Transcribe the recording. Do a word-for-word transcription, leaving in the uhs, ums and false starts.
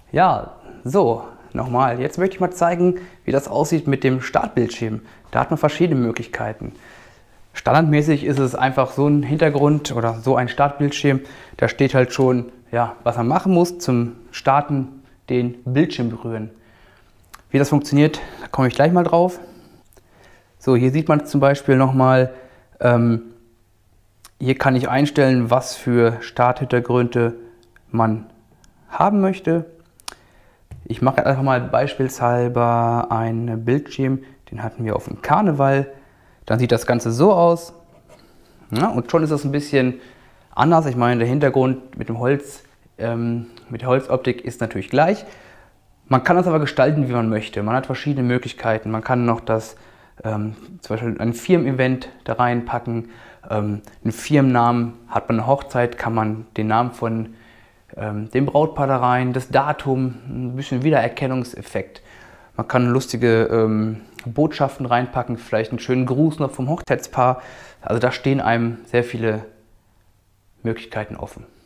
Ja, so, nochmal. Jetzt möchte ich mal zeigen, wie das aussieht mit dem Startbildschirm. Da hat man verschiedene Möglichkeiten. Standardmäßig ist es einfach so ein Hintergrund oder so ein Startbildschirm. Da steht halt schon, ja, was man machen muss zum Starten, den Bildschirm berühren. Wie das funktioniert, da komme ich gleich mal drauf. So, hier sieht man zum Beispiel nochmal, ähm, hier kann ich einstellen, was für Starthintergründe man haben möchte. Ich mache einfach mal beispielshalber einen Bildschirm, den hatten wir auf dem Karneval. Dann sieht das Ganze so aus. Ja, und schon ist das ein bisschen anders. Ich meine, der Hintergrund mit dem Holz, ähm, mit der Holzoptik ist natürlich gleich. Man kann das aber gestalten, wie man möchte. Man hat verschiedene Möglichkeiten. Man kann noch das, ähm, zum Beispiel ein Firmen-Event da reinpacken. Ähm, einen Firmennamen, hat man eine Hochzeit, kann man den Namen von ähm, dem Brautpaar da rein, das Datum, ein bisschen Wiedererkennungseffekt. Man kann lustige ähm, Botschaften reinpacken, vielleicht einen schönen Gruß noch vom Hochzeitspaar. Also da stehen einem sehr viele Möglichkeiten offen.